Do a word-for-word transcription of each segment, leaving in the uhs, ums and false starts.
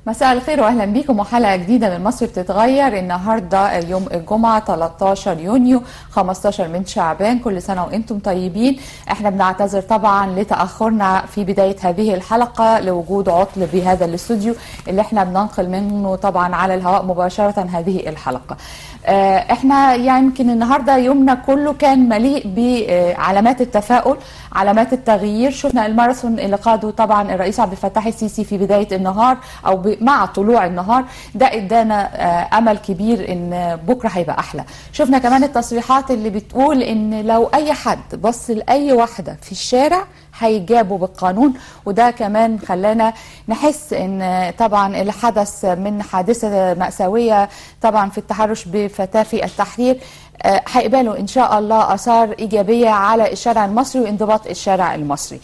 مساء الخير واهلا بيكم وحلقه جديده من مصر بتتغير. النهارده يوم الجمعه ثلاثة عشر يونيو خمستاشر من شعبان، كل سنه وانتم طيبين. احنا بنعتذر طبعا لتاخرنا في بدايه هذه الحلقه لوجود عطل بهذا الاستوديو اللي احنا بننقل منه طبعا على الهواء مباشره هذه الحلقه. احنا يعني يمكن النهارده يومنا كله كان مليء بعلامات التفاؤل، علامات التغيير. شفنا الماراثون اللي قاده طبعا الرئيس عبد الفتاح السيسي في بدايه النهار او مع طلوع النهار، ده ادانا امل كبير ان بكره هيبقى احلى. شفنا كمان التصريحات اللي بتقول ان لو اي حد بص لاي واحده في الشارع هيجابوا بالقانون، وده كمان خلانا نحس ان طبعا اللي حدث من حادثه مأساويه طبعا في التحرش بفتاه في التحرير هيقبلوا ان شاء الله اثار ايجابيه على الشارع المصري وانضباط الشارع المصري.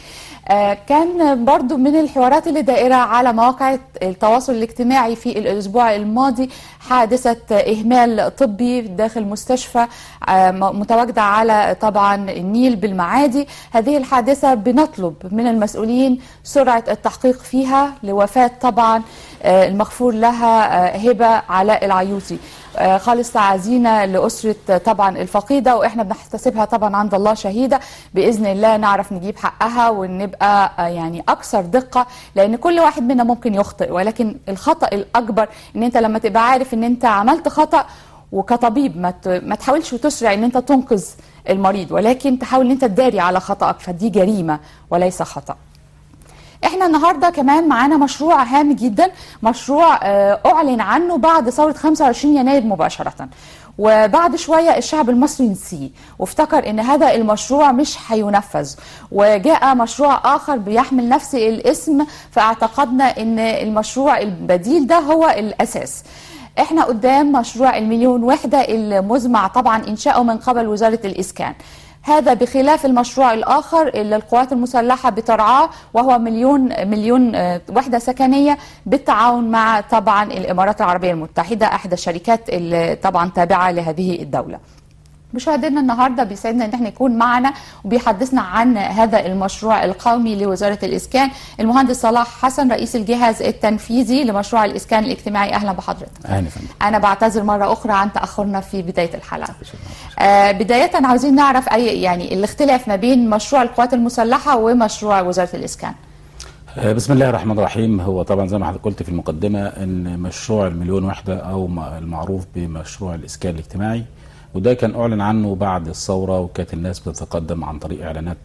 كان برضو من الحوارات اللي دائرة على مواقع التواصل الاجتماعي في الأسبوع الماضي حادثة إهمال طبي داخل مستشفى متواجدة على طبعا النيل بالمعادي. هذه الحادثة بنطلب من المسؤولين سرعة التحقيق فيها لوفاة طبعا المغفور لها هبة علاء العيوطي. خالص تعازينا لأسرة طبعا الفقيدة، وإحنا بنحتسبها طبعا عند الله شهيدة. بإذن الله نعرف نجيب حقها ونبقى يعني أكثر دقة، لأن كل واحد منا ممكن يخطئ، ولكن الخطأ الأكبر إن أنت لما تبقى عارف إن أنت عملت خطأ وكطبيب ما ما تحاولش وتسرع إن أنت تنقذ المريض، ولكن تحاول إن أنت تداري على خطأك، فدي جريمة وليس خطأ. احنا النهارده كمان معانا مشروع هام جدا، مشروع اعلن عنه بعد ثوره خمسة وعشرين يناير مباشره، وبعد شويه الشعب المصري نسيه وافتكر ان هذا المشروع مش هينفذ، وجاء مشروع اخر بيحمل نفس الاسم، فاعتقدنا ان المشروع البديل ده هو الاساس. احنا قدام مشروع المليون وحده المزمع طبعا انشاؤه من قبل وزاره الاسكان. هذا بخلاف المشروع الآخر اللي القوات المسلحة بترعاه، وهو مليون مليون وحدة سكنية بالتعاون مع طبعا الإمارات العربية المتحدة، أحدى الشركات اللي طبعا تابعة لهذه الدولة. مشاهدينا النهارده بيسعدنا ان احنا يكون معنا وبيحدثنا عن هذا المشروع القومي لوزاره الاسكان المهندس صلاح حسن، رئيس الجهاز التنفيذي لمشروع الاسكان الاجتماعي. اهلا بحضرتك. اهلا فندم. انا بعتذر مره اخرى عن تاخرنا في بدايه الحلقه. آه بدايه عاوزين نعرف اي يعني الاختلاف ما بين مشروع القوات المسلحه ومشروع وزاره الاسكان. آه بسم الله الرحمن الرحيم. هو طبعا زي ما حضرتك قلت في المقدمه ان مشروع المليون وحده او المعروف بمشروع الاسكان الاجتماعي، وده كان أعلن عنه بعد الثورة، وكانت الناس بتتقدم عن طريق إعلانات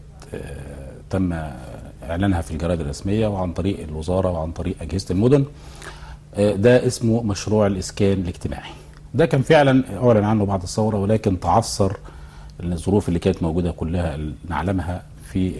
تم إعلانها في الجرائد الرسمية وعن طريق الوزارة وعن طريق أجهزة المدن. ده اسمه مشروع الإسكان الاجتماعي. ده كان فعلا أعلن عنه بعد الثورة، ولكن تعثر الظروف اللي كانت موجودة كلها نعلمها في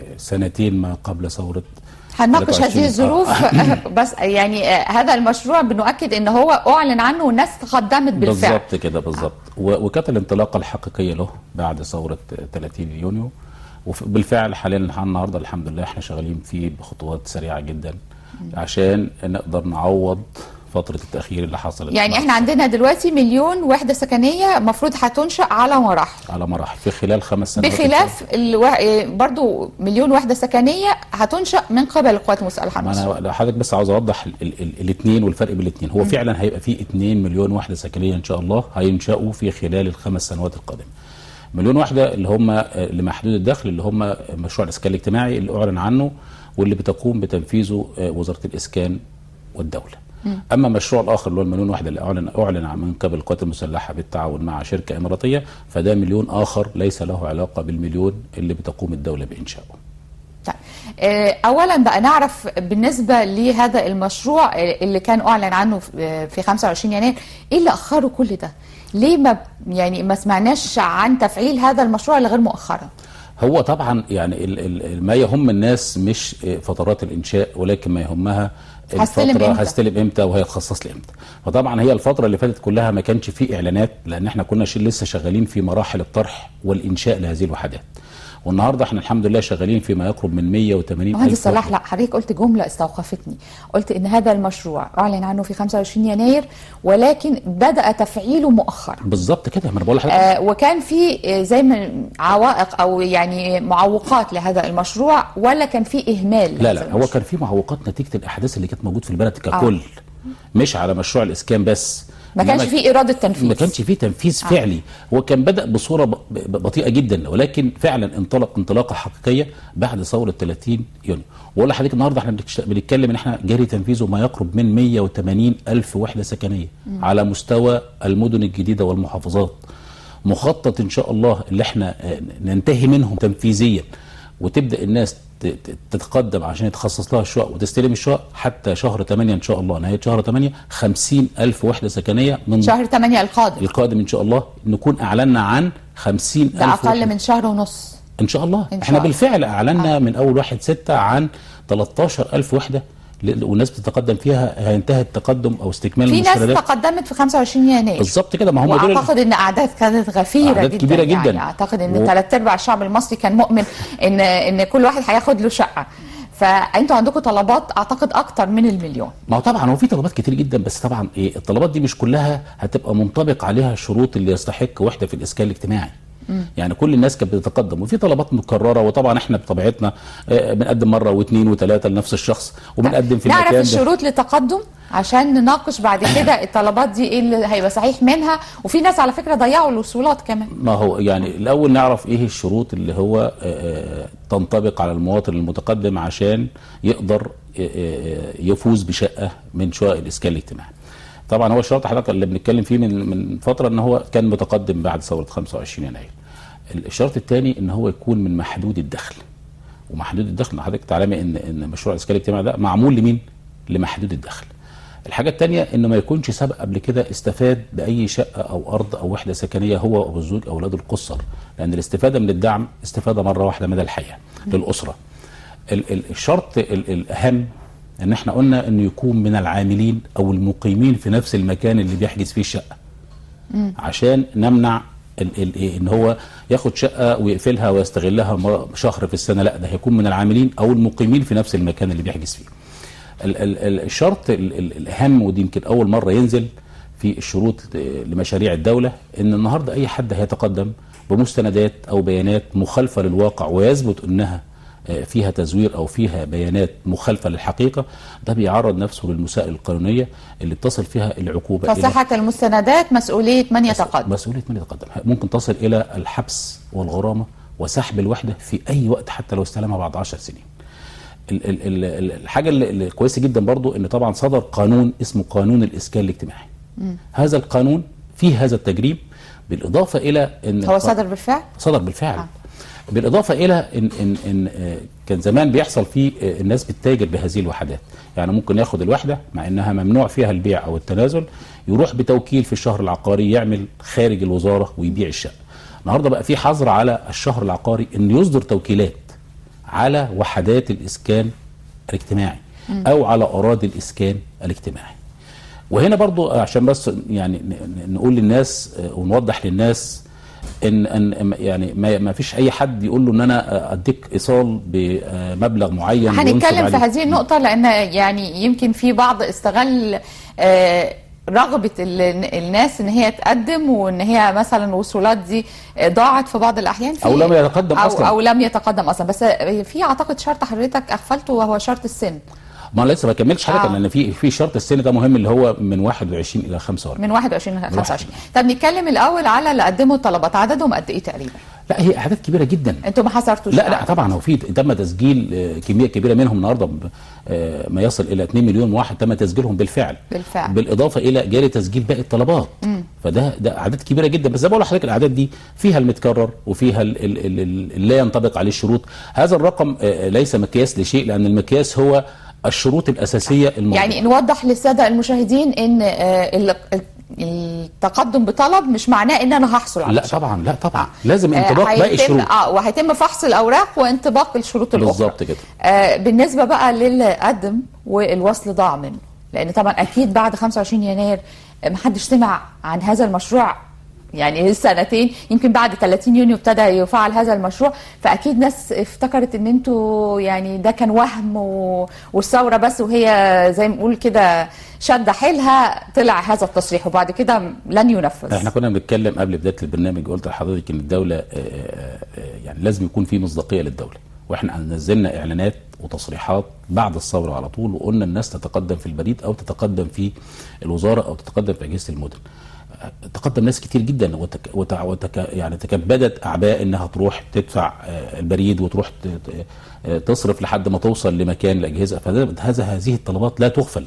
سنتين ما قبل ثورة. هنناقش هذه الظروف بس يعني هذا المشروع بنؤكد ان هو اعلن عنه والناس تقدمت بالفعل. بالظبط كده بالظبط. وكانت الانطلاقه الحقيقيه له بعد ثوره ثلاثين يونيو، وبالفعل حاليا النهارده الحمد لله احنا شغالين فيه بخطوات سريعه جدا عشان نقدر نعوض فتره التاخير اللي حصلت. يعني احنا عندنا دلوقتي مليون وحده سكنيه المفروض هتنشا على مراحل على مراحل في خلال خمس سنوات، بخلاف الو... برضو مليون وحده سكنيه هتنشا من قبل القوات المسلحه المصريه. انا حضرتك بس عاوز اوضح الاثنين والفرق بين الاثنين. هو م. فعلا هيبقى في اتنين مليون وحده سكنيه ان شاء الله هينشأوا في خلال الخمس سنوات القادمه. مليون وحده اللي هم اللي محدود الدخل، اللي هم مشروع الاسكان الاجتماعي اللي اعلن عنه واللي بتقوم بتنفيذه وزاره الاسكان والدوله. اما المشروع الاخر اللي هو المليون وحده اللي اعلن اعلن من قبل القوات المسلحه بالتعاون مع شركه اماراتيه، فده مليون اخر ليس له علاقه بالمليون اللي بتقوم الدوله بانشائه. طيب اولا بقى نعرف بالنسبه لهذا المشروع اللي كان اعلن عنه في خمسة وعشرين يناير، ايه اللي اخره كل ده؟ ليه ما يعني ما سمعناش عن تفعيل هذا المشروع الا غير مؤخرا؟ هو طبعا يعني ال ال ما يهم الناس مش فترات الانشاء، ولكن ما يهمها الفتره هستلم امتى وهيتخصص لي امتى. فطبعا هي الفتره اللي فاتت كلها ما كانش فيه اعلانات، لان احنا كنا لسه شغالين في مراحل الطرح والانشاء لهذه الوحدات. والنهارده احنا الحمد لله شغالين فيما يقرب من مية وتمانين ألف. مهندس صلاح، لا حضرتك قلت جمله استوقفتني، قلت ان هذا المشروع اعلن عنه في خمسة وعشرين يناير ولكن بدا تفعيله مؤخرا. بالظبط كده، ما انا بقول لحضرتك. آه وكان في زي ما عوائق او يعني معوقات لهذا المشروع، ولا كان في اهمال؟ لا لا، هو كان في معوقات نتيجه الاحداث اللي كانت موجود في البلد ككل. مش على مشروع الاسكان بس. ما كانش فيه اراده تنفيذ، ما كانش فيه تنفيذ آه. فعلي. هو كان بدا بصوره بطيئه جدا، ولكن فعلا انطلق انطلاقه حقيقيه بعد ثوره ثلاثين يونيو. واقول لحضرتك النهارده احنا بنتكلم ان احنا جاري تنفيذه ما يقرب من مية وتمانين الف وحده سكنيه م. على مستوى المدن الجديده والمحافظات. مخطط ان شاء الله اللي احنا ننتهي منهم تنفيذيا، وتبدا الناس تتقدم عشان يتخصص لها الشقق وتستلم الشقق حتى شهر ثمانية ان شاء الله، نهايه شهر ثمانية خمسين الف وحده سكنيه. من شهر ثمانية القادم القادم ان شاء الله نكون اعلنا عن خمسين الف. ده اقل وحدة. من شهر ونص ان شاء الله. إن احنا شاء بالفعل اعلنا آه. من اول واحد ستة عن تلتاشر الف وحده، والناس بتتقدم فيها. هينتهي التقدم او استكمال في المستندات. ناس تقدمت في خمسة وعشرين يناير بالظبط كده. ما هم دول اعتقد ان اعداد كانت غفيره أعداد جدا كبيره يعني جدا. اعتقد ان ثلاث و... ارباع الشعب المصري كان مؤمن ان ان كل واحد هياخد له شقه. فانتوا عندكم طلبات اعتقد اكتر من المليون. ما هو طبعا هو في طلبات كتير جدا، بس طبعا ايه الطلبات دي مش كلها هتبقى منطبق عليها الشروط اللي يستحق وحده في الاسكان الاجتماعي. مم. يعني كل الناس كانت بتتقدم، وفي طلبات مكرره، وطبعا احنا بطبيعتنا بنقدم مره واثنين وثلاثه لنفس الشخص، وبنقدم في المكان. نعرف الشروط للتقدم عشان نناقش بعد كده الطلبات دي ايه اللي هيبقى صحيح منها. وفي ناس على فكره ضيعوا الوصولات كمان. ما هو يعني الاول نعرف ايه الشروط اللي هو تنطبق على المواطن المتقدم عشان يقدر يفوز بشقه من شقق الاسكان الاجتماعي. طبعا هو الشرط حضرتك اللي بنتكلم فيه من من فتره ان هو كان متقدم بعد ثوره خمسة وعشرين يناير. الشرط الثاني ان هو يكون من محدود الدخل. ومحدود الدخل حضرتك تعلمي ان ان مشروع الاسكان الاجتماعي ده معمول لمين؟ لمحدود الدخل. الحاجه الثانيه انه ما يكونش سبق قبل كده استفاد باي شقه او ارض او وحده سكنيه هو او الزوج او اولاده القصر، لان الاستفاده من الدعم استفاده مره واحده مدى الحياه للاسره. الشرط الاهم ان احنا قلنا انه يكون من العاملين او المقيمين في نفس المكان اللي بيحجز فيه الشقه، عشان نمنع ال ال ان هو ياخد شقه ويقفلها ويستغلها شهر في السنه. لا، ده هيكون من العاملين او المقيمين في نفس المكان اللي بيحجز فيه. ال ال الشرط ال ال الاهم، ودي يمكن اول مره ينزل في الشروط لمشاريع الدوله، ان النهارده اي حد هيتقدم بمستندات او بيانات مخالفه للواقع ويثبت انها فيها تزوير او فيها بيانات مخالفه للحقيقه، ده بيعرض نفسه للمسائل القانونيه اللي بتصل فيها العقوبه. فصحه المستندات مسؤوليه من يتقدم. مسؤوليه من يتقدم ممكن تصل الى الحبس والغرامه وسحب الوحده في اي وقت حتى لو استلمها بعد عشر سنين. ال ال ال الحاجه اللي كويسه جدا برضو ان طبعا صدر قانون اسمه قانون الاسكان الاجتماعي. م. هذا القانون فيه هذا التجريب، بالاضافه الى ان هو صدر بالفعل؟ صدر بالفعل. آه. بالاضافه الى ان ان ان كان زمان بيحصل فيه الناس بتتاجر بهذه الوحدات، يعني ممكن ياخد الوحده مع انها ممنوع فيها البيع او التنازل، يروح بتوكيل في الشهر العقاري يعمل خارج الوزاره ويبيع الشقه. النهارده بقى في حظر على الشهر العقاري انه يصدر توكيلات على وحدات الاسكان الاجتماعي او على اراضي الاسكان الاجتماعي. وهنا برضو عشان بس يعني نقول للناس ونوضح للناس ان ان يعني ما فيش اي حد يقول له ان انا اديك ايصال بمبلغ معين. هنتكلم في هذه النقطه لان يعني يمكن في بعض استغل رغبه الناس ان هي تقدم، وان هي مثلا الوصولات دي ضاعت في بعض الاحيان في او لم يتقدم أو اصلا او لم يتقدم اصلا. بس في اعتقد شرط حضرتك اغفلته وهو شرط السن. ما لسه ما كملتش حضرتك آه. لان في في شرط السن ده مهم اللي هو من واحد وعشرين الى خمسة وأربعين. من واحد وعشرين الى خمسة وعشرين. طب نتكلم الاول على اللي قدموا الطلبات، عددهم قد ايه تقريبا؟ لا هي اعداد كبيره جدا. انتوا ما حصرتوش؟ لا لا طبعا هو في تم تسجيل كميه كبيره منهم النهارده ما يصل الى اتنين مليون واحد تم تسجيلهم بالفعل. بالفعل. بالاضافه الى جاري تسجيل باقي الطلبات. مم. فده ده اعداد كبيره جدا. بس زي ما بقول لحضرتك الاعداد دي فيها المتكرر وفيها اللي لا ينطبق عليه الشروط. هذا الرقم ليس مقياس لشيء، لان المقياس هو الشروط الاساسيه الموضوع. يعني نوضح للساده المشاهدين ان التقدم بطلب مش معناه ان انا هحصل على لا شغل. طبعا لا طبعا لازم انطباق باقي الشروط. اه وهيتم فحص الاوراق وانطباق الشروط الاخرى. بالظبط كده. آه بالنسبه بقى للي قدم والوصل ضاع منه، لان طبعا اكيد بعد خمسة وعشرين يناير ما حدش سمع عن هذا المشروع، يعني سنتين يمكن بعد ثلاثين يونيو ابتدى يفعل هذا المشروع، فاكيد ناس افتكرت ان انتوا يعني ده كان وهم و... والثوره بس، وهي زي ما نقول كده شد حيلها طلع هذا التصريح وبعد كده لن ينفذ. احنا كنا بنتكلم قبل بدايه البرنامج قلت لحضرتك ان الدوله يعني لازم يكون في مصداقيه للدوله، واحنا نزلنا اعلانات وتصريحات بعد الثوره على طول، وقلنا الناس تتقدم في البريد او تتقدم في الوزاره او تتقدم في اجهزه المدن. تقدم ناس كتير جدا وتك وتك وتك يعني تكبدت اعباء انها تروح تدفع البريد وتروح تصرف لحد ما توصل لمكان الاجهزه. فهذا هذه الطلبات لا تغفل.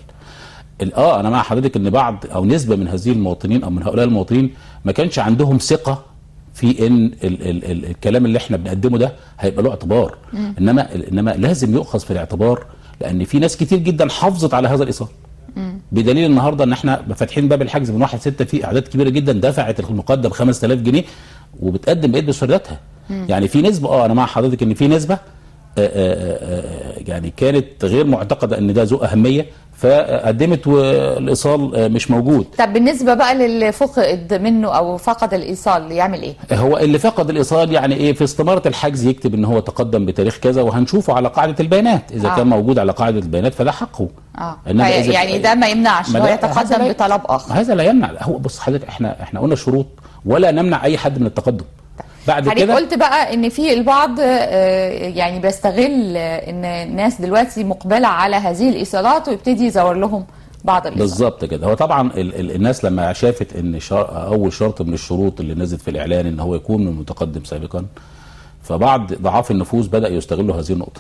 اه انا مع حضرتك ان بعض او نسبه من هذه المواطنين او من هؤلاء المواطنين ما كانش عندهم ثقه في ان ال ال ال الكلام اللي احنا بنقدمه ده هيبقى له اعتبار. مم. انما انما لازم يؤخذ في الاعتبار، لان في ناس كتير جدا حافظت على هذا الايصال. بدليل النهارده ان احنا فاتحين باب الحجز من واحد ستة، في اعداد كبيره جدا دفعت المقدم خمسة آلاف جنيه وبتقدم بقيه بسرداتها. يعني في نسبه اه انا مع حضرتك ان في نسبه آآ آآ يعني كانت غير معتقده ان ده ذو اهميه فقدمت والايصال مش موجود. طب بالنسبه بقى للي فقد منه او فقد الايصال يعمل ايه؟ هو اللي فقد الايصال يعني ايه، في استماره الحجز يكتب ان هو تقدم بتاريخ كذا وهنشوفه على قاعده البيانات، اذا آه. كان موجود على قاعده البيانات فده حقه. اه يعني ده ما يمنعش هو يتقدم بطلب اخر. هذا لا يمنع. هو بص حضرتك احنا احنا قلنا شروط ولا نمنع اي حد من التقدم. بعد كده قلت بقى ان في البعض يعني بيستغل ان الناس دلوقتي مقبله على هذه الايصالات ويبتدي يزور لهم بعض الايصالات. بالظبط كده. هو طبعا ال ال الناس لما شافت ان شر اول شرط من الشروط اللي نزلت في الاعلان ان هو يكون من متقدم سابقا، فبعض ضعاف النفوس بدا يستغلوا هذه النقطه.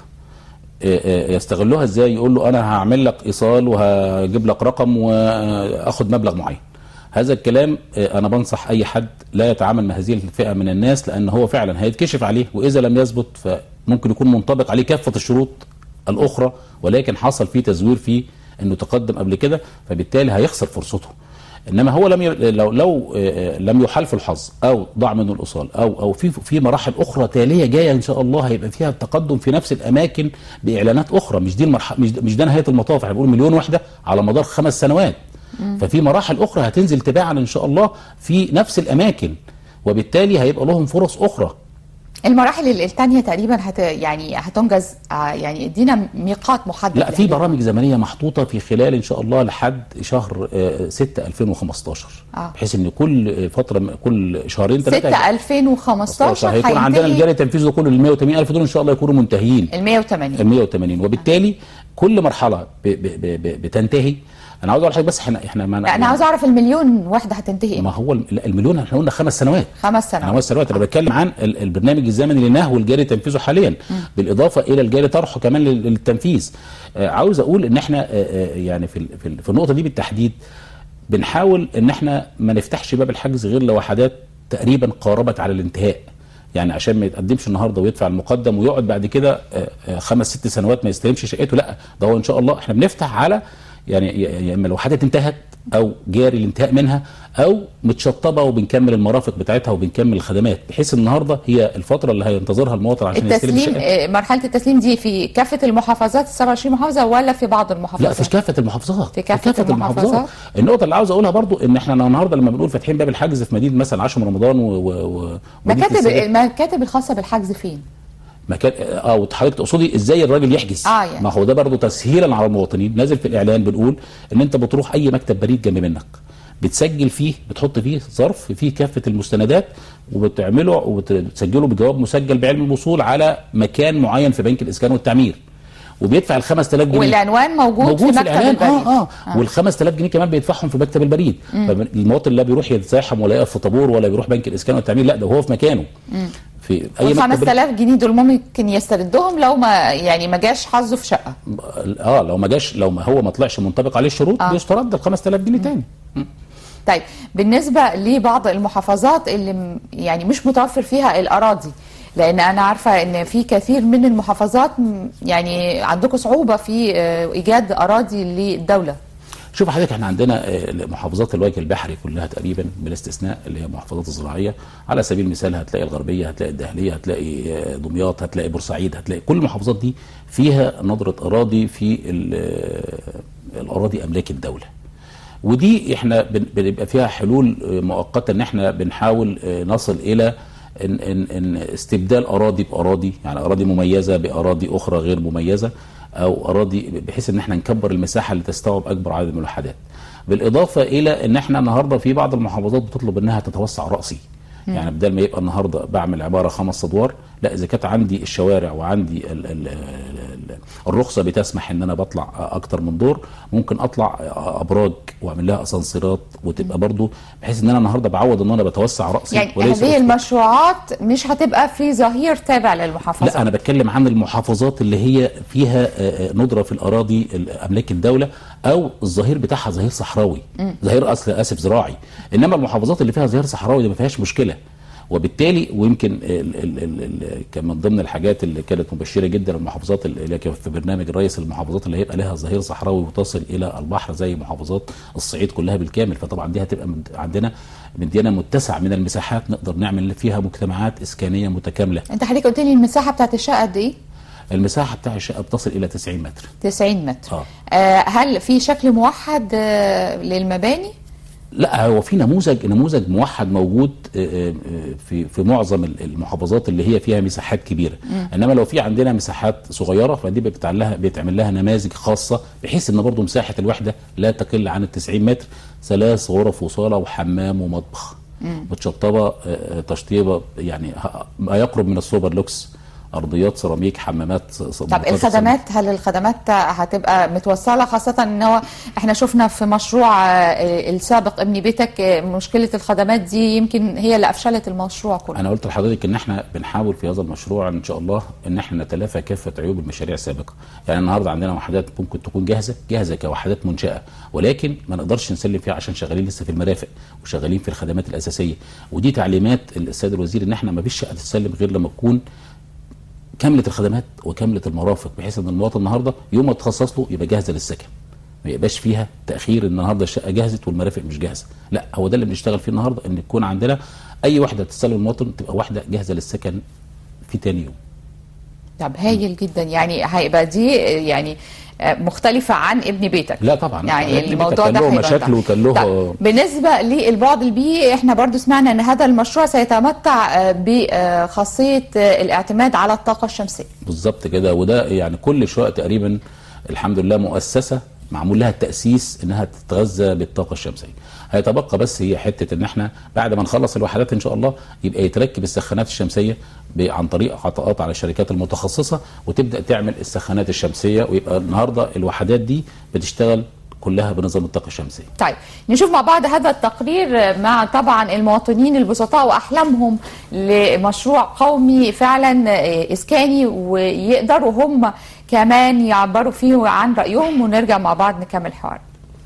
يستغلوها ازاي؟ يقول له انا هعمل لك ايصال وهجيب لك رقم واخد مبلغ معين. هذا الكلام انا بنصح اي حد لا يتعامل مع هذه الفئه من الناس، لان هو فعلا هيتكشف عليه، واذا لم يثبت فممكن يكون منطبق عليه كافه الشروط الاخرى ولكن حصل فيه تزوير فيه انه تقدم قبل كده، فبالتالي هيخسر فرصته. انما هو لم ي... لو لو لم يحالف الحظ او ضاع منه الايصال او او في في مراحل اخرى تاليه جايه ان شاء الله هيبقى فيها التقدم في نفس الاماكن باعلانات اخرى. مش دي المرحله، مش, مش ده نهايه المطاف. احنا بنقول مليون وحده على مدار خمس سنوات. مم. ففي مراحل اخرى هتنزل تباعا ان شاء الله في نفس الاماكن، وبالتالي هيبقى لهم فرص اخرى. المراحل الثانيه تقريبا هت يعني هتنجز يعني ادينا ميقات محدد. لا في برامج زمنيه محطوطه في خلال ان شاء الله لحد شهر ستة ألفين وخمستاشر. آه. بحيث ان كل فتره كل شهرين ثلاثه ستة ألفين وخمستاشر هيكون عندنا الجاري التنفيذي ده كله ال مئة وثمانين ألف دول ان شاء الله يكونوا منتهيين. ال مئة وثمانين ال مئة وثمانين وبالتالي آه. كل مرحله ب ب ب ب بتنتهي. انا عاوز اقول لحضرتك بس احنا احنا ما انا عاوز اعرف المليون وحده هتنتهي. ما هو المليون احنا قلنا خمس سنوات. خمس سنوات خمس سنوات. انا بتكلم عن البرنامج الزمني لنهو الجاري تنفيذه حاليا، م. بالاضافه الى الجاري طرحه كمان للتنفيذ. آه عاوز اقول ان احنا آه يعني في في النقطه دي بالتحديد بنحاول ان احنا ما نفتحش باب الحجز غير لوحدات تقريبا قاربت على الانتهاء، يعني عشان ما يتقدمش النهارده ويدفع المقدم ويقعد بعد كده خمس ست سنوات ما يستلمش شقته. لا ده هو ان شاء الله احنا بنفتح على يعني يا اما الوحدات انتهت او جاري الانتهاء منها او متشطبه وبنكمل المرافق بتاعتها وبنكمل الخدمات، بحيث النهارده هي الفتره اللي هينتظرها المواطن عشان يستلم التسليم. مرحله التسليم دي في كافه المحافظات ال سبعة وعشرين محافظه ولا في بعض المحافظات؟ لا في كافه المحافظات. في كافه, في كافة المحافظات. المحافظات. النقطه اللي عاوز اقولها برضو ان احنا النهارده لما بنقول فاتحين باب الحجز في مدينه مثلا عاشر من رمضان و, و... مكاتب المكاتب الخاصه بالحجز فين؟ مكان اه وحضرتك تقصدي ازاي الراجل يحجز؟ آه يعني. ما هو ده برضه تسهيلا على المواطنين. نازل في الاعلان بنقول ان انت بتروح اي مكتب بريد جنب منك بتسجل فيه، بتحط فيه ظرف فيه كافه المستندات وبتعمله وبتسجله بجواب مسجل بعلم الوصول على مكان معين في بنك الاسكان والتعمير، وبيدفع ال خمسة آلاف جنيه والعنوان موجود, موجود في مكتب البريد. اه اه, آه. وال خمسة آلاف جنيه كمان بيدفعهم في مكتب البريد. فالمواطن لا بيروح يتزاحم ولا يقف في طابور ولا بيروح بنك الاسكان والتعمير، لا ده هو في مكانه. مم. في اي مكتب خمسة آلاف جنيه دول ممكن يستردهم لو ما يعني ما جاش حظه في شقه. اه لو ما جاش لو ما هو ما طلعش منطبق عليه الشروط آه. بيسترد ال خمسة آلاف جنيه تاني. مم. طيب بالنسبه لبعض المحافظات اللي يعني مش متوفر فيها الاراضي، لان انا عارفه ان في كثير من المحافظات يعني عندكم صعوبه في ايجاد اراضي للدوله. شوف حضرتك احنا عندنا محافظات الوجه البحري كلها تقريبا بلا استثناء اللي هي المحافظات الزراعيه، على سبيل المثال هتلاقي الغربيه، هتلاقي الدهليه، هتلاقي دمياط، هتلاقي بورسعيد، هتلاقي كل المحافظات دي فيها ندره اراضي في الاراضي املاك الدوله. ودي احنا بنبقى فيها حلول مؤقته ان احنا بنحاول نصل الى إن, إن, إن استبدال أراضي بأراضي، يعني أراضي مميزة بأراضي أخرى غير مميزة، أو أراضي بحيث إن احنا نكبر المساحة اللي تستوعب أكبر عدد من الوحدات. بالإضافة إلى إن احنا النهاردة في بعض المحافظات بتطلب إنها تتوسع رأسي، يعني بدل ما يبقى النهارده بعمل عباره خمس ادوار، لا اذا كانت عندي الشوارع وعندي ال ال ال الرخصه بتسمح ان انا بطلع اكتر من دور، ممكن اطلع ابراج واعمل لها اسانسيرات وتبقى برضو بحيث ان انا النهارده بعوض ان انا بتوسع راسي. يعني هذه المشروعات مش هتبقى في ظهير تابع للمحافظات؟ لا انا بتكلم عن المحافظات اللي هي فيها ندره في الاراضي املاك الدوله، او الظهير بتاعها ظهير صحراوي، ظهير اصل اسف زراعي. انما المحافظات اللي فيها ظهير صحراوي دي ما فيهاش مشكله. وبالتالي ويمكن ال ال ال ال كان من ضمن الحاجات اللي كانت مبشره جدا المحافظات اللي كانت في برنامج الرئيس، المحافظات اللي هيبقى لها ظهير صحراوي وتصل الى البحر زي محافظات الصعيد كلها بالكامل. فطبعا دي هتبقى عندنا مدينه متسع من المساحات نقدر نعمل فيها مجتمعات اسكانيه متكامله. انت حضرتك قلت لي المساحه بتاعت الشقه قد ايه؟ المساحه بتاع الشقه بتصل الى تسعين متر. تسعين متر. آه. آه هل في شكل موحد آه للمباني؟ لا هو في نموذج نموذج موحد موجود في في معظم المحافظات اللي هي فيها مساحات كبيره، م. انما لو في عندنا مساحات صغيره فدي بيتعمل لها بيتعمل لها نماذج خاصه بحيث ان برضه مساحه الوحده لا تقل عن ال تسعين متر، ثلاث غرف وصاله وحمام ومطبخ متشطبه تشطيبه يعني ما يقرب من السوبر لوكس، ارضيات سيراميك، حمامات. طب الخدمات، هل الخدمات هتبقى متوصله؟ خاصه ان هو احنا شفنا في مشروع السابق ابني بيتك مشكله الخدمات دي يمكن هي اللي افشلت المشروع كله. انا قلت لحضرتك ان احنا بنحاول في هذا المشروع ان شاء الله ان احنا نتلافى كافه عيوب المشاريع السابقه. يعني النهارده عندنا وحدات ممكن تكون جاهزه جاهزه كوحدات منشاه، ولكن ما نقدرش نسلم فيها عشان شغالين لسه في المرافق وشغالين في الخدمات الاساسيه. ودي تعليمات السيد الوزير ان احنا ما فيش شقه تتسلم غير لما تكون كامله الخدمات وكامله المرافق، بحيث ان المواطن النهارده يوم ما تخصص له يبقى جاهزه للسكن، ما يبقاش فيها تاخير ان النهارده الشقه جهزت والمرافق مش جاهزه. لا هو ده اللي بنشتغل فيه النهارده، ان يكون عندنا اي وحده تستلم المواطن تبقى وحده جاهزه للسكن في تاني يوم. طب هايل جدا. يعني هيبقى دي يعني مختلفة عن ابن بيتك؟ لا طبعا، يعني الموضوع ده كان له مشاكل وكان له. بالنسبة للبعد البيئي احنا برضو سمعنا ان هذا المشروع سيتمتع بخاصية الاعتماد على الطاقة الشمسية. بالظبط كده، وده يعني كل شقق تقريبا الحمد لله مؤسسة معمول لها التأسيس انها تتغذى بالطاقة الشمسية. هيتبقى بس هي حتة ان احنا بعد ما نخلص الوحدات ان شاء الله يبقى يتركب السخانات الشمسية عن طريق عطاءات على الشركات المتخصصة وتبدأ تعمل السخانات الشمسية، ويبقى النهاردة الوحدات دي بتشتغل كلها بنظام الطاقة الشمسية. طيب نشوف مع بعض هذا التقرير مع طبعا المواطنين البسطاء وأحلامهم لمشروع قومي فعلا إسكاني ويقدروا هم كمان يعبروا فيه عن رأيهم، ونرجع مع بعض نكمل حوار.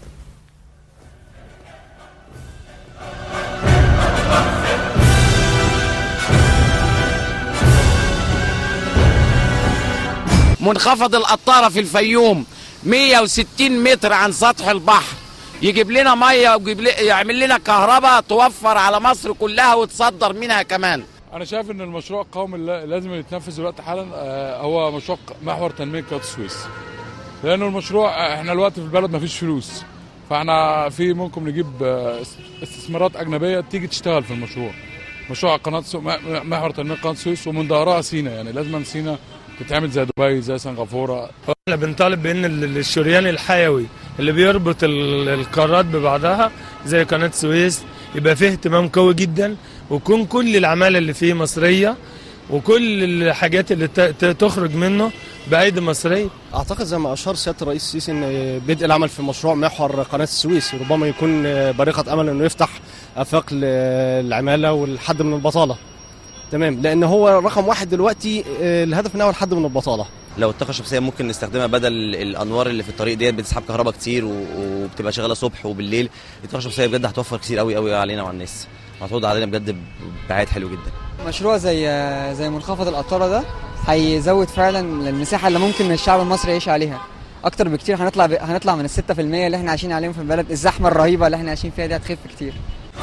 منخفض القطارة في الفيوم مية وستين متر عن سطح البحر، يجيب لنا ميه ويجيب لنا يعمل لنا كهرباء توفر على مصر كلها وتصدر منها كمان. انا شايف ان المشروع القومي اللي لازم يتنفذ دلوقتي حالا هو مشروع محور تنميه قناه السويس، لانه المشروع احنا الوقت في البلد مفيش فلوس، فاحنا في ممكن نجيب استثمارات اجنبيه تيجي تشتغل في المشروع. مشروع قناه محور تنميه قناه السويس ومن ظهرها سينا، يعني لازم سينا تتعمل زي دبي زي سنغافوره. احنا بنطالب بان الشريان الحيوي اللي بيربط القارات ببعضها زي قناه السويس يبقى فيه اهتمام قوي جدا، ويكون كل العماله اللي فيه مصريه وكل الحاجات اللي تخرج منه بايدي مصريه. اعتقد زي ما اشار سياده الرئيس السيسي ان بدء العمل في مشروع محور قناه السويس ربما يكون بريقه امل انه يفتح افاق للعماله والحد من البطاله. تمام، لان هو رقم واحد دلوقتي الهدف منها هو الحد من البطاله. لو الطاقه الشمسيه ممكن نستخدمها بدل الانوار اللي في الطريق ديت بتسحب كهرباء كتير وبتبقى شغاله صبح وبالليل، الطاقه الشمسيه بجد هتوفر كتير قوي قوي علينا وعلى الناس، هتعود علينا بجد بعائد حلو جدا. مشروع زي زي منخفض القطاره ده هيزود فعلا المساحه اللي ممكن الشعب المصري يعيش عليها اكتر بكتير. هنطلع ب... هنطلع من الستة في المية اللي احنا عايشين عليهم في البلد، الزحمه الرهيبه اللي احنا عايشين فيها دي هتخف كتير.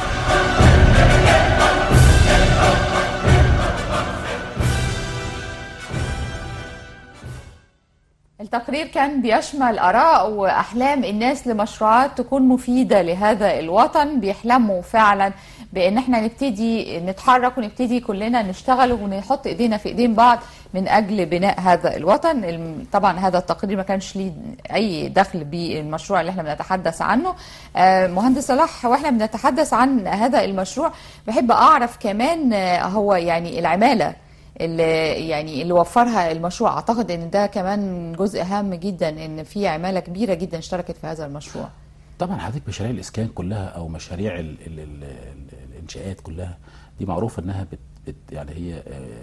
التقرير كان بيشمل آراء وأحلام الناس لمشروعات تكون مفيدة لهذا الوطن، بيحلموا فعلا بان احنا نبتدي نتحرك ونبتدي كلنا نشتغل ونحط ايدينا في ايدين بعض من اجل بناء هذا الوطن. طبعا هذا التقرير ما كانش ليه اي دخل بالمشروع اللي احنا بنتحدث عنه. مهندس صلاح، واحنا بنتحدث عن هذا المشروع بحب اعرف كمان هو يعني العماله اللي يعني اللي وفرها المشروع، اعتقد ان ده كمان جزء هام جدا، ان في عماله كبيره جدا اشتركت في هذا المشروع. طبعا حضرتك مشاريع الاسكان كلها او مشاريع ال ال ال الانشاءات كلها دي معروف انها بت بت يعني هي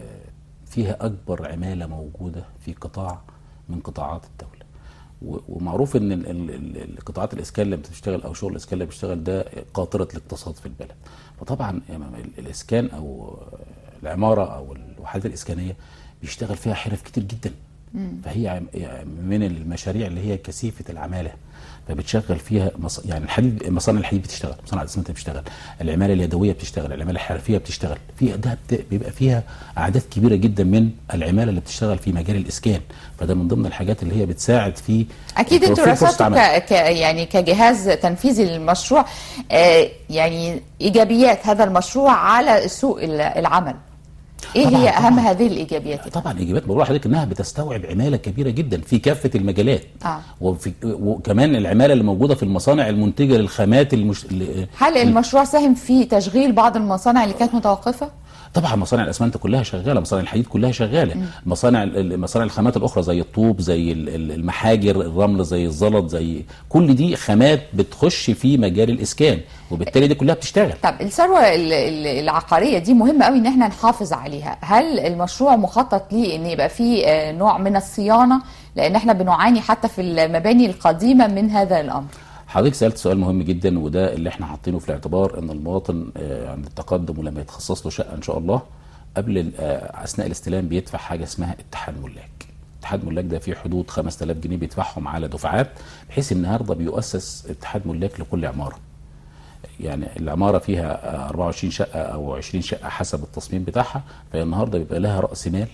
فيها اكبر عماله موجوده في قطاع من قطاعات الدوله، ومعروف ان القطاعات الاسكان اللي بتشتغل او شغل الاسكان اللي بيشتغل ده قاطره الاقتصاد في البلد. فطبعا الاسكان او العماره او الوحدات الاسكانيه بيشتغل فيها حرف كتير جدا، فهي من المشاريع اللي هي كثيفه العماله، فبتشغل فيها مص... يعني الحديد، مصانع الحديد بتشتغل، مصانع الاسمنت بتشتغل، العماله اليدويه بتشتغل، العماله الحرفيه بتشتغل، في ده بت... بيبقى فيها اعداد كبيره جدا من العماله اللي بتشتغل في مجال الاسكان، فده من ضمن الحاجات اللي هي بتساعد في اكيد. انتوا رصدتوا ك... ك... يعني كجهاز تنفيذي للمشروع آه يعني ايجابيات هذا المشروع على سوق العمل، ايه هي اهم طبعًا هذه الايجابيات؟ طبعا ايجابيات بقول لحضرتك انها بتستوعب عماله كبيره جدا في كافه المجالات. آه. وفي وكمان العماله اللي موجوده في المصانع المنتجه للخامات المش... هل المشروع ساهم في تشغيل بعض المصانع اللي كانت متوقفه؟ طبعا مصانع الاسمنت كلها شغاله، مصانع الحديد كلها شغاله، م. مصانع مصانع الخامات الاخرى زي الطوب، زي المحاجر، الرمل، زي الزلط، زي كل دي خامات بتخش في مجال الاسكان، وبالتالي دي كلها بتشتغل. طب الثروه العقاريه دي مهمه قوي ان احنا نحافظ عليها، هل المشروع مخطط ليه ان يبقى فيه نوع من الصيانه؟ لان احنا بنعاني حتى في المباني القديمه من هذا الامر. حضرتك سألت سؤال مهم جدا، وده اللي احنا حاطينه في الاعتبار، ان المواطن عند التقدم ولما يتخصص له شقه ان شاء الله قبل اثناء الاستلام بيدفع حاجه اسمها اتحاد ملاك. اتحاد ملاك ده فيه حدود خمسة آلاف جنيه بيدفعهم على دفعات، بحيث النهارده بيؤسس اتحاد ملاك لكل عماره. يعني العماره فيها أربعة وعشرين شقه او عشرين شقه حسب التصميم بتاعها، فهي النهارده بيبقى لها راس مال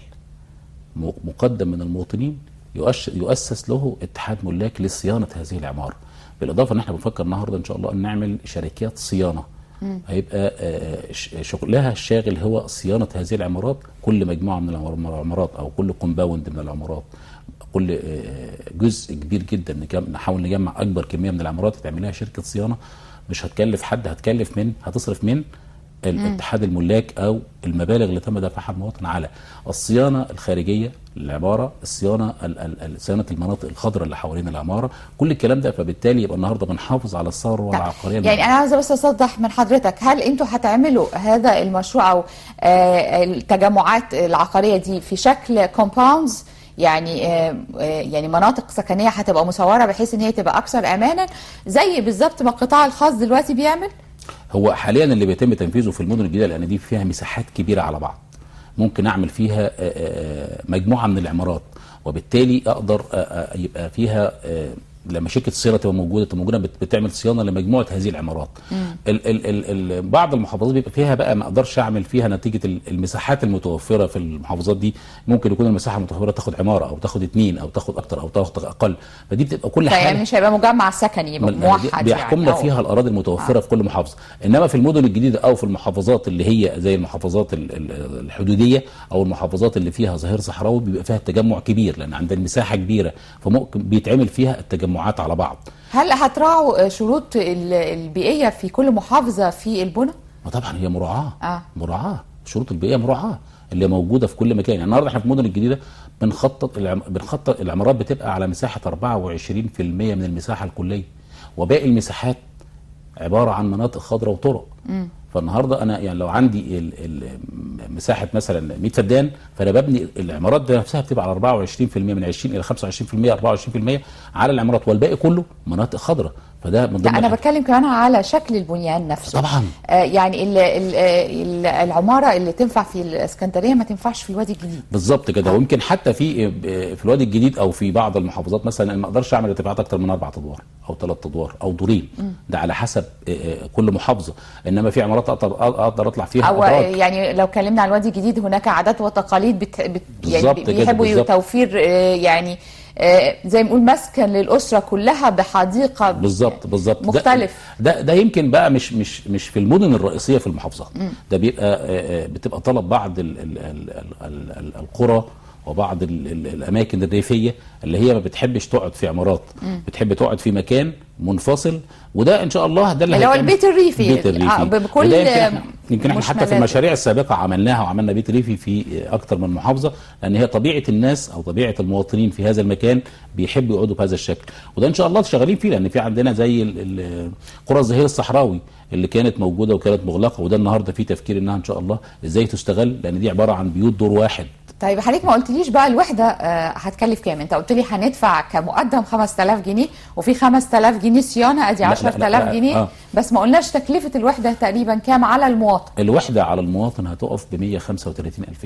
مقدم من المواطنين يؤسس له اتحاد ملاك لصيانه هذه العماره. بالاضافه ان احنا بنفكر النهارده ان شاء الله ان نعمل شركات صيانه، مم. هيبقى شغلها الشاغل هو صيانه هذه العمارات، كل مجموعه من العمارات او كل كومباوند من العمارات، كل جزء كبير جدا نحاول نجمع اكبر كميه من العمارات تعمل لها شركه صيانه، مش هتكلف حد، هتكلف من هتصرف من الاتحاد الملاك او المبالغ اللي تم دفعها المواطن على الصيانه الخارجيه للعماره، الصيانه صيانه المناطق الخضراء اللي حوالين العماره، كل الكلام ده، فبالتالي يبقى النهارده بنحافظ على الثروه العقاريه. يعني انا عايزه بس اصدح من حضرتك، هل انتوا هتعملوا هذا المشروع او آه التجمعات العقاريه دي في شكل كومباوندز، يعني آه يعني مناطق سكنيه هتبقى مصوره بحيث ان هي تبقى اكثر امانا زي بالظبط ما القطاع الخاص دلوقتي بيعمل؟ هو حاليا اللي بيتم تنفيذه في المدن الجديده، لان دي فيها مساحات كبيره على بعض، ممكن اعمل فيها مجموعه من العمارات، وبالتالي اقدر يبقى فيها لما شركه الصيانه تبقى موجوده تبقى موجوده بتعمل صيانه لمجموعه هذه العمارات. ال ال ال ال بعض المحافظات بيبقى فيها بقى ما اقدرش اعمل فيها نتيجه المساحات المتوفره في المحافظات دي، ممكن يكون المساحه المتوفره تاخد عماره او تاخد اثنين او تاخد اكتر او تاخد اقل، فدي بتبقى كل حاجه يعني مش هيبقى مجمع سكني موحد، بيحكمنا يعني فيها الاراضي المتوفره آه. في كل محافظه. انما في المدن الجديده او في المحافظات اللي هي زي المحافظات الحدوديه او المحافظات اللي فيها ظهير صحراوي بيبقى فيها التجمع كبير، لان عندنا مساحه كبيره فممكن بيتعمل فيها التجمعات على بعض. هل هتراعوا شروط البيئيه في كل محافظه في البنى؟ طبعا هي مراعاه آه. مراعاه شروط البيئيه مراعاه اللي موجوده في كل مكان. يعني النهارده احنا في المدن الجديده بنخطط العم... بنخطط العمارات بتبقى على مساحه أربعة وعشرين بالمئة من المساحه الكليه، وباقي المساحات عباره عن مناطق خضراء وطرق. م. فالنهارده انا يعني لو عندي ال ال مساحه مثلا مئة فدان، فانا ببني العمارات دي نفسها بتبقى على أربعة وعشرين بالمئة، من عشرين الى خمسة وعشرين بالمئة أربعة وعشرين بالمئة على العمارات، والباقي كله مناطق خضراء. فده من ضمن انا بتكلم كمان على شكل البنيان نفسه. طبعا آه يعني ال ال ال العماره اللي تنفع في الاسكندريه ما تنفعش في الوادي الجديد بالظبط كده. آه. ويمكن حتى في في الوادي الجديد او في بعض المحافظات مثلا ما اقدرش اعمل ارتفاعات اكتر من اربع ادوار او ثلاث ادوار او دورين، ده على حسب كل محافظه. انما في عمارات اقدر اقدر اطلع فيها او أدراج. يعني لو اتكلمنا عن الوادي الجديد هناك عادات وتقاليد بت... بت... يعني بالظبط بيحبوا كده، بالظبط. توفير يعني زي ما نقول مسكن للاسره كلها بحديقه بالظبط بالظبط مختلف. ده, ده ده يمكن بقى مش مش مش في المدن الرئيسيه في المحافظات، ده بيبقى بتبقى طلب بعض ال ال ال ال ال القرى وبعض ال ال الاماكن الريفيه اللي هي ما بتحبش تقعد في عمارات، بتحب تقعد في مكان منفصل، وده ان شاء الله ده اللي هو البيت الريفي، البيت الريفي بكل يمكن احنا, يمكن احنا حتى في المشاريع السابقه عملناها وعملنا بيت ريفي في اكتر من محافظه، لان هي طبيعه الناس او طبيعه المواطنين في هذا المكان بيحبوا يقعدوا بهذا الشكل، وده ان شاء الله شغالين فيه، لان في عندنا زي قرى الظهير الصحراوي اللي كانت موجوده وكانت مغلقه، وده النهارده في تفكير انها ان شاء الله ازاي تستغل، لان دي عباره عن بيوت دور واحد. طيب حضرتك ما قلتليش بقى الوحده آه هتكلف كام؟ انت قلت لي هندفع كمقدم خمسة آلاف جنيه وفي خمسة آلاف جنيه صيانه، ادي عشرة آلاف جنيه. آه. بس ما قلناش تكلفه الوحده تقريبا كام على المواطن؟ الوحده على المواطن هتقف ب مية وخمسة وثلاثين ألف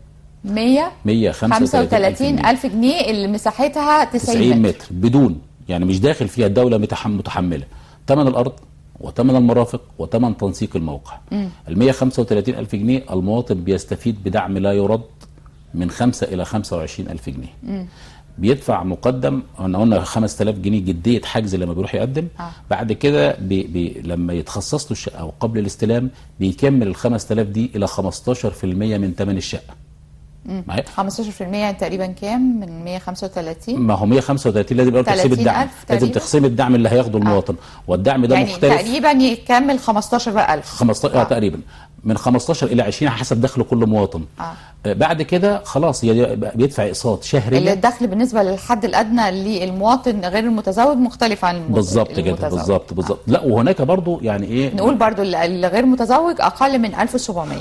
جنيه. مية وخمسة وثلاثين ألف جنيه اللي مساحتها تسعين متر بدون، يعني مش داخل فيها الدوله متحمله ثمن الارض وثمن المرافق وثمن تنسيق الموقع. ال مية وخمسة وثلاثين ألف جنيه المواطن بيستفيد بدعم لا يرد من خمسة إلى خمسة وعشرين ألف جنيه. مم. بيدفع مقدم، احنا قلنا خمسة آلاف جنيه جديه حجز لما بيروح يقدم. آه. بعد كده بي بي لما يتخصص له الشقه او قبل الاستلام بيكمل ال خمسة آلاف دي الى خمستاشر في المية من ثمن الشقه. معايا خمستاشر في المية يعني تقريبا كام من مية وخمسة وثلاثين؟ ما هو مية وخمسة وثلاثين لازم يبقى تقسيم الدعم، لازم تقسيم الدعم اللي هياخده المواطن. آه. والدعم ده يعني مختلف، يعني تقريبا يكمل خمستاشر ألف. خمستاشر آه. تقريبا من خمستاشر الى عشرين حسب دخل كل مواطن. آه. بعد كده خلاص بيدفع اقساط شهري. اللي الدخل بالنسبه للحد الادنى للمواطن غير المتزوج مختلف عن المتزوج. بالظبط كده، بالظبط بالظبط. آه. لا وهناك برضو يعني ايه، نقول برضو اللي غير متزوج اقل من ألف وسبعمية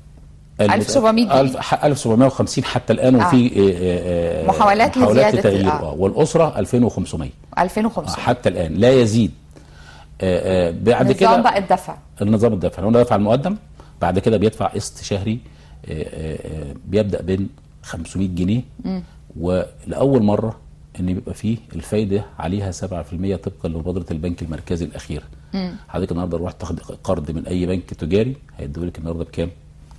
ألف وسبعمية جنيه، ألف وسبعمية وخمسين حتى الان. آه. وفي آه محاولات, محاولات لزياده آه. والاسره ألفين وخمسمية ألفين وخمسمية آه. حتى الان لا يزيد. آه آه بعد كده نظام بقى الدفع، النظام الدفع هو دفع المقدم، بعد كده بيدفع قسط شهري آه آه بيبدا بين خمسمية جنيه. م. ولاول مره ان بيبقى فيه الفايده عليها سبعة في المية طبقا لمبادره البنك المركزي الاخيره. حضرتك النهارده روح تاخد قرض من اي بنك تجاري هيديه لك النهارده بكام؟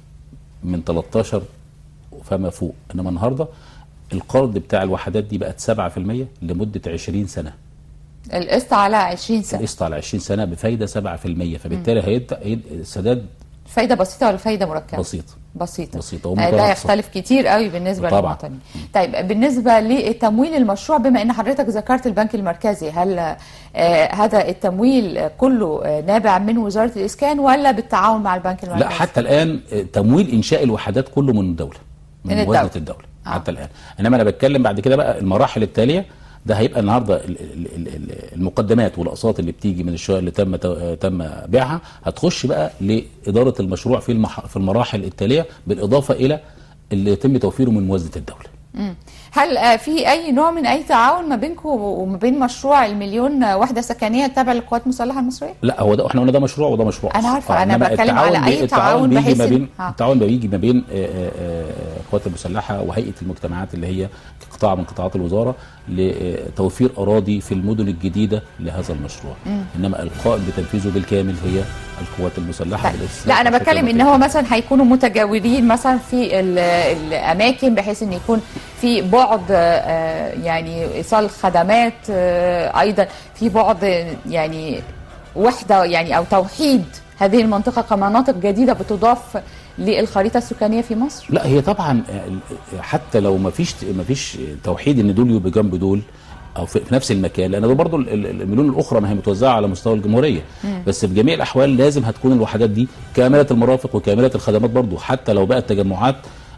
من تلتاشر فما فوق. انما النهارده القرض بتاع الوحدات دي بقت سبعة في المية لمده عشرين سنه. القسط على عشرين سنه. القسط على عشرين سنه بفايده سبعة في المية، فبالتالي هيبدا السداد فايده بسيطه ولا فايده مركبه؟ بسيطه بسيطه بسيطه ده يختلف كتير قوي بالنسبه للمواطنين. طيب بالنسبه لتمويل المشروع، بما ان حضرتك ذكرت البنك المركزي، هل آه هذا التمويل كله آه نابع من وزاره الاسكان ولا بالتعاون مع البنك المركزي؟ لا حتى الان تمويل انشاء الوحدات كله من الدوله، من, من موازنه الدوله, الدولة. آه. حتى الان. انما انا بتكلم بعد كده بقى المراحل التاليه، ده هيبقى النهارده المقدمات والاقساط اللي بتيجي من الشقق اللي تم تم بيعها هتخش بقى لاداره المشروع في في المراحل التاليه، بالاضافه الى اللي يتم توفيره من موازنه الدوله. امم هل في اي نوع من اي تعاون ما بينكم وما بين مشروع المليون وحده سكنيه تابع للقوات المسلحه المصريه؟ لا هو ده احنا قلنا ده مشروع وده مشروع. انا عارفه، انا بتكلم على اي تعاون بحيث ما بين التعاون بيجي ما بين القوات المسلحه وهيئه المجتمعات اللي هي قطاع من قطاعات الوزاره لتوفير اراضي في المدن الجديده لهذا المشروع. مم. انما القائم بتنفيذه بالكامل هي القوات المسلحه. لا انا بتكلم ان هو مثلا هيكونوا متجاورين مثلا في الاماكن بحيث ان يكون في بعد يعني ايصال خدمات، ايضا في بعد يعني وحده يعني او توحيد هذه المنطقه كمناطق جديده بتضاف للخريطه السكانيه في مصر. لا هي طبعا حتى لو ما فيش ما فيش توحيد ان دول يبقوا جنب دول او في نفس المكان، لان ده برضه المليون الاخرى ما هي متوزعه على مستوى الجمهوريه. مم. بس في جميع الاحوال لازم هتكون الوحدات دي كامله المرافق وكامله الخدمات برضه، حتى لو بقت تجمعات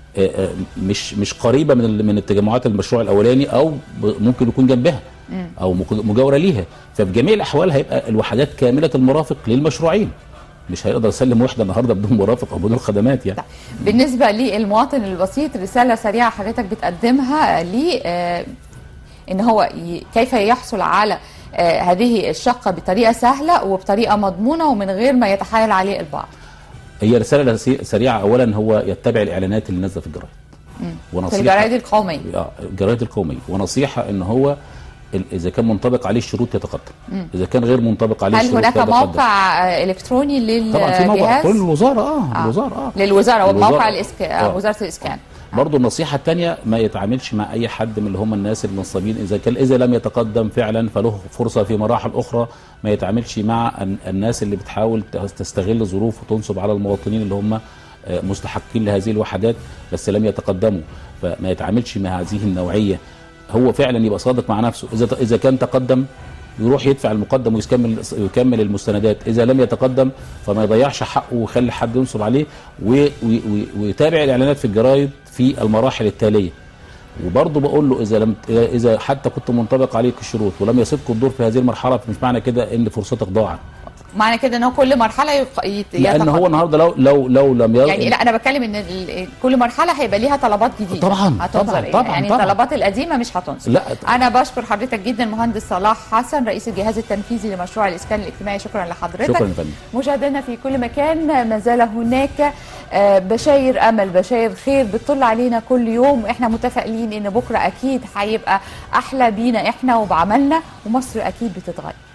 مش مش قريبه من من التجمعات المشروع الاولاني او ممكن يكون جنبها او مجاوره ليها. ففي جميع الاحوال هيبقى الوحدات كامله المرافق للمشروعين، مش هيقدر يسلم وحده النهارده بدون مرافق او بدون خدمات يعني. بالنسبه للمواطن البسيط، رساله سريعه حضرتك بتقدمها ليه آه ان هو كيف يحصل على آه هذه الشقه بطريقه سهله وبطريقه مضمونه ومن غير ما يتحايل عليه البعض؟ هي رساله سريعه. اولا هو يتبع الاعلانات اللي نازله في الجرايد في الجرايد القوميه. اه الجرايد القوميه، ونصيحه ان هو اذا كان منطبق عليه الشروط يتقدم، اذا كان غير منطبق عليه هل الشروط هناك يتقدم. موقع الكتروني للجهاز؟ طبعا في موقع الكتروني للوزاره اه, آه. الوزاره اه للوزاره وموقع الوزارة. الاسكان آه. وزاره الاسكان. برضه النصيحه الثانيه ما يتعاملش مع اي حد من اللي هم الناس المنصبين، اذا كان اذا لم يتقدم فعلا فله فرصه في مراحل اخرى، ما يتعاملش مع الناس اللي بتحاول تستغل ظروف وتنصب على المواطنين اللي هم مستحقين لهذه الوحدات بس لم يتقدموا، فما يتعاملش مع هذه النوعيه. هو فعلا يبقى صادق مع نفسه، اذا اذا كان تقدم يروح يدفع المقدم ويكمل يكمل المستندات، اذا لم يتقدم فما يضيعش حقه ويخلي حد ينصب عليه، ويتابع الاعلانات في الجرايد في المراحل التاليه. وبرضه بقول له اذا لم اذا حتى كنت منطبق عليك الشروط ولم يصبك الدور في هذه المرحله، فمش معنى كده ان فرصتك ضاعت. معنى كده ان هو كل مرحله يق... يت... لان هو النهارده لو لو لو لم ير... يعني لا انا بتكلم ان ال... كل مرحله هيبقى ليها طلبات جديده طبعا هتنظر طبعا إيه؟ طبعا يعني طبعا. الطلبات القديمه مش هتنظر. لا انا بشكر حضرتك جدا مهندس صلاح حسن رئيس الجهاز التنفيذي لمشروع الاسكان الاجتماعي، شكرا لحضرتك. شكرا يا فندم. مشاهدينا في كل مكان، ما زال هناك بشاير امل بشاير خير بتطل علينا كل يوم، احنا متفائلين ان بكره اكيد هيبقى احلى بينا احنا وبعملنا، ومصر اكيد بتتغير.